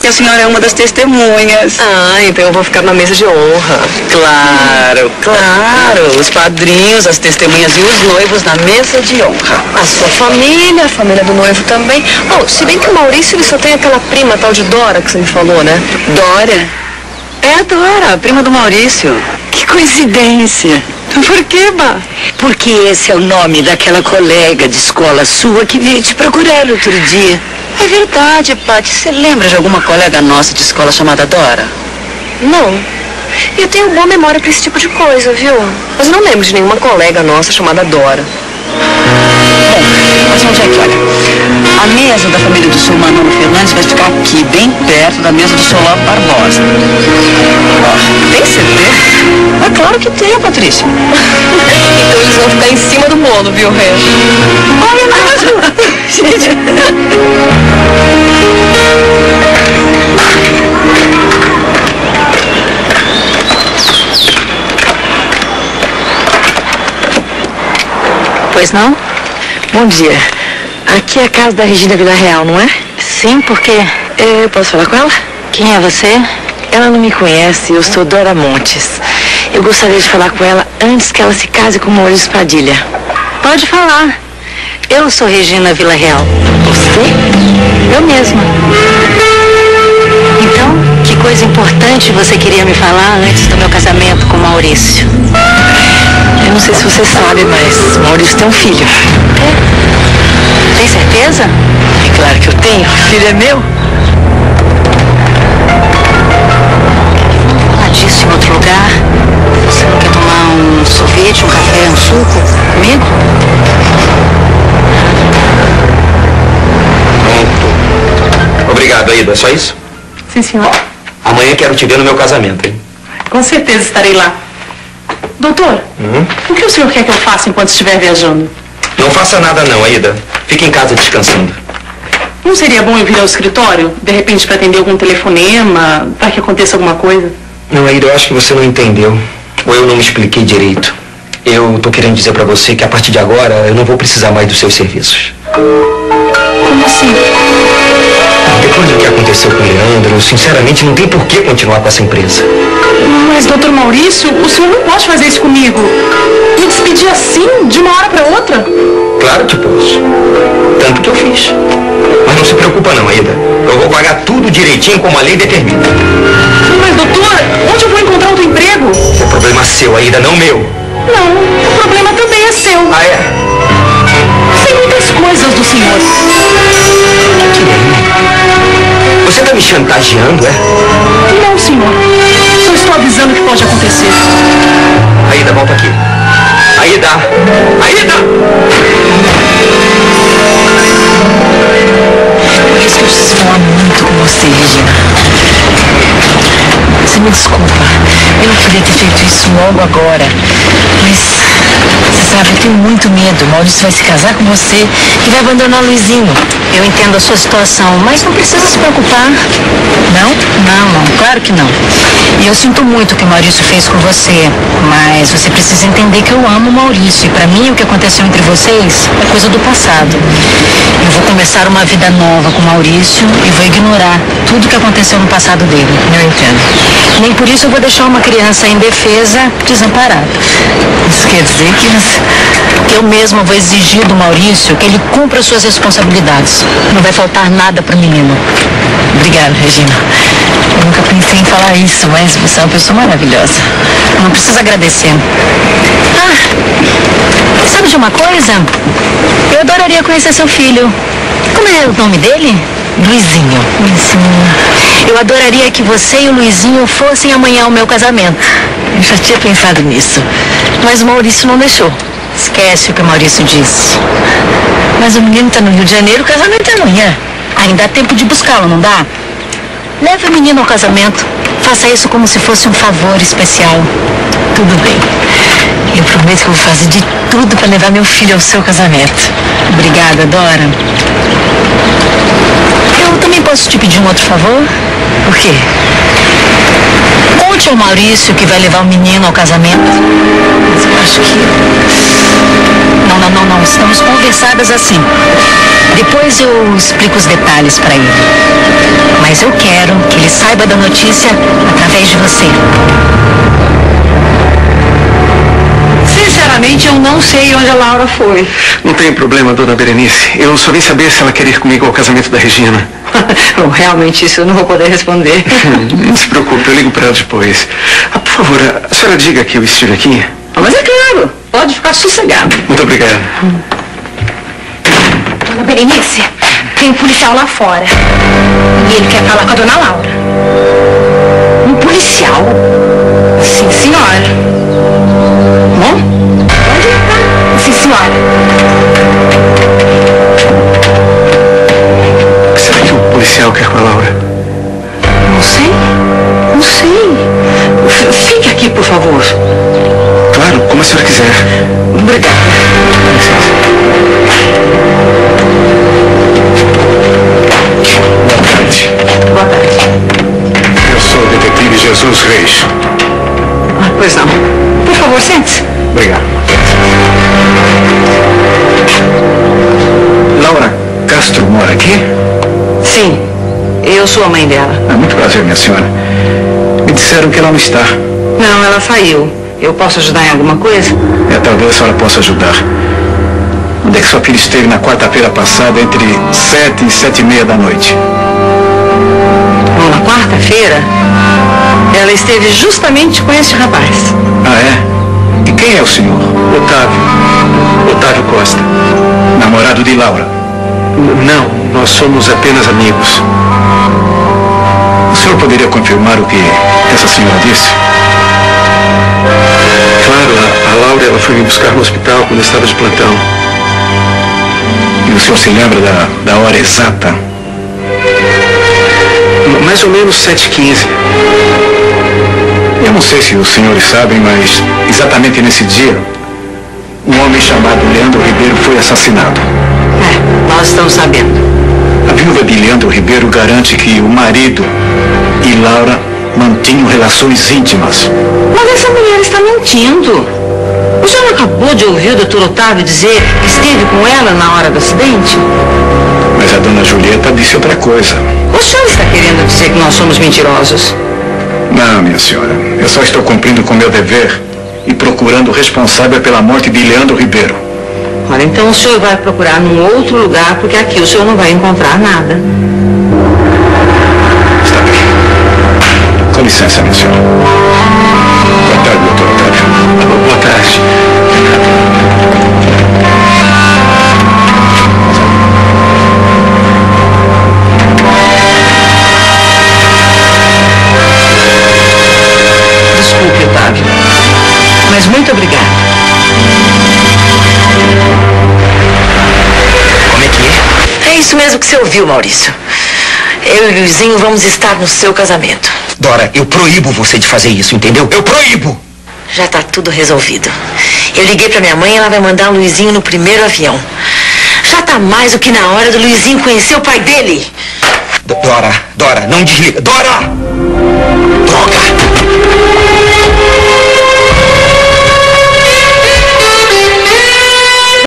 que a senhora é uma das testemunhas. Ah, então eu vou ficar na mesa de honra. Claro, claro. Os padrinhos, as testemunhas e os noivos na mesa de honra. A sua família, a família do noivo também. Oh, se bem que o Maurício, ele só tem aquela prima tal de Dora que você me falou, né? Dora? É a Dora, a prima do Maurício. Que coincidência. Por quê, Bá? Porque esse é o nome daquela colega de escola sua que veio te procurar outro dia. É verdade, Paty. Você lembra de alguma colega nossa de escola chamada Dora? Não. Eu tenho boa memória pra esse tipo de coisa, viu? Mas não lembro de nenhuma colega nossa chamada Dora. Bom, mas vamos aqui, olha. A mesa da família do senhor Manolo Fernandes vai ficar aqui, bem perto da mesa do senhor Lopes Barbosa. Ó, tem certeza? É claro que tem, Patrícia. Então eles vão ficar em cima do bolo, viu, Rê? Olha mesmo! Gente... Pois não? Bom dia. Aqui é a casa da Regina Villarreal, não é? Sim, por quê? Eu posso falar com ela? Quem é você? Ela não me conhece, eu sou Dora Montes. Eu gostaria de falar com ela antes que ela se case com o Maurício Padilha. Pode falar. Eu sou Regina Villarreal. Você? Eu mesma. Então, que coisa importante você queria me falar antes do meu casamento com o Maurício? Eu não sei se você sabe, mas Maurício tem um filho. É? Tem certeza? É claro que eu tenho. O filho é meu. Vamos falar disso em outro lugar? Você não quer tomar um sorvete, um café, um suco comigo? Pronto. Obrigado, Aida. É só isso? Sim, senhor. Amanhã quero te ver no meu casamento, hein? Com certeza estarei lá. Doutor, o que o senhor quer que eu faça enquanto estiver viajando? Não faça nada não, Aida. Fique em casa descansando. Não seria bom eu vir ao escritório? De repente para atender algum telefonema, para que aconteça alguma coisa? Não, Aida, eu acho que você não entendeu. Ou eu não me expliquei direito. Eu tô querendo dizer pra você que a partir de agora eu não vou precisar mais dos seus serviços. Como assim? Depois do que aconteceu com o Leandro, sinceramente não tem por que continuar com essa empresa. Mas, doutor Maurício, o senhor não pode fazer isso comigo. Me despedir assim, de uma hora para outra? Claro que posso. Tanto que eu fiz. Mas não se preocupa não, Aida. Eu vou pagar tudo direitinho como a lei determina. Mas, doutor, onde eu vou encontrar outro emprego? É problema seu, Aida, não meu. Não, o problema também é seu. Ah, é? Sei muitas coisas do senhor. Você tá me chantageando, é? Não, senhor. Só estou avisando que pode acontecer. Aida, volta aqui. Aida! Aida! Por isso que eu preciso falar muito com você, Regina. Você me desculpa. Eu não queria ter feito isso logo agora. Mas, você sabe, eu tenho muito medo. O Maurício vai se casar com você e vai abandonar o Luizinho. Eu entendo a sua situação, mas não precisa se preocupar. Não? Não, claro que não. E eu sinto muito o que o Maurício fez com você, mas você precisa entender que eu amo o Maurício. E pra mim, o que aconteceu entre vocês é coisa do passado. Eu vou começar uma vida nova com o Maurício e vou ignorar tudo que aconteceu no passado dele. Eu entendo. Nem por isso eu vou deixar uma criança indefesa, desamparada. Isso quer dizer que Eu mesma vou exigir do Maurício que ele cumpra suas responsabilidades. Não vai faltar nada pro menino. Obrigada, Regina. Eu nunca pensei em falar isso, mas você é uma pessoa maravilhosa. Não precisa agradecer. Ah, sabe de uma coisa? Eu adoraria conhecer seu filho. Como é o nome dele? Luizinho. Eu adoraria que você e o Luizinho fossem amanhã ao meu casamento. Eu já tinha pensado nisso, mas o Maurício não deixou. Esquece o que o Maurício disse. Mas o menino está no Rio de Janeiro, o casamento é amanhã. Ainda há tempo de buscá-lo, não dá? Leve o menino ao casamento. Faça isso como se fosse um favor especial. Tudo bem. Eu prometo que eu vou fazer de tudo para levar meu filho ao seu casamento. Obrigada, Dora. Eu também posso te pedir um outro favor? Por quê? Conte ao Maurício que vai levar o menino ao casamento. Mas eu acho que... Não. Estamos conversadas assim. Depois eu explico os detalhes para ele. Mas eu quero que ele saiba da notícia através de você. Sinceramente, eu não sei onde a Laura foi. Não tem problema, dona Berenice. Eu só vim saber se ela quer ir comigo ao casamento da Regina. Bom, realmente isso eu não vou poder responder. Não se preocupe, eu ligo para ela depois. Por favor, a senhora diga que eu estive aqui. Mas é claro, pode ficar sossegado. Muito obrigado. Dona Berenice, tem um policial lá fora. E ele quer falar com a dona Laura. Um policial? Sim, senhora. Bom? Pode entrar. Sim, senhora. O que será que o policial quer com a Laura? Não sei. Não sei. Fique aqui, por favor. Claro, como a senhora quiser. Obrigada. Com licença. Boa tarde. Boa tarde. Eu sou o detetive Jesus Reis. Pois não. Por favor, sente-se. Obrigado. Laura Castro mora aqui? Sim, eu sou a mãe dela. Muito prazer, minha senhora. Me disseram que ela não está. Não, ela saiu. Eu posso ajudar em alguma coisa? Talvez a senhora possa ajudar. Onde é que sua filha esteve na quarta-feira passada, entre 7 e 7:30 da noite? Bom, na quarta-feira, ela esteve justamente com este rapaz. Ah, é? E quem é o senhor? Otávio Costa. Namorado de Laura? Não, nós somos apenas amigos. O senhor poderia confirmar o que essa senhora disse? Claro, a Laura ela foi me buscar no hospital quando eu estava de plantão. E o senhor se lembra da hora exata? Mais ou menos 7h15. Eu não sei se os senhores sabem, mas exatamente nesse dia, um homem chamado Leandro Ribeiro foi assassinado. Nós estamos sabendo. A viúva de Leandro Ribeiro garante que o marido e Laura mantinham relações íntimas. Mas essa mulher está mentindo. O senhor acabou de ouvir o Dr. Otávio dizer que esteve com ela na hora do acidente? Mas a dona Julieta disse outra coisa. O senhor está querendo dizer que nós somos mentirosos? Não, minha senhora. Eu só estou cumprindo com o meu dever e procurando o responsável pela morte de Leandro Ribeiro. Olha, então o senhor vai procurar num outro lugar, porque aqui o senhor não vai encontrar nada. Está bem. Com licença, minha senhora. Boa tarde, doutor Otávio. Boa tarde. Desculpe, Otávio. Mas muito obrigada. Como é que é? É isso mesmo que você ouviu, Maurício. Eu e o Luizinho vamos estar no seu casamento. Dora, eu proíbo você de fazer isso, entendeu? Eu proíbo! Já tá tudo resolvido. Eu liguei pra minha mãe e ela vai mandar o Luizinho no primeiro avião. Já tá mais do que na hora do Luizinho conhecer o pai dele. Dora, não desliga. Dora! Droga!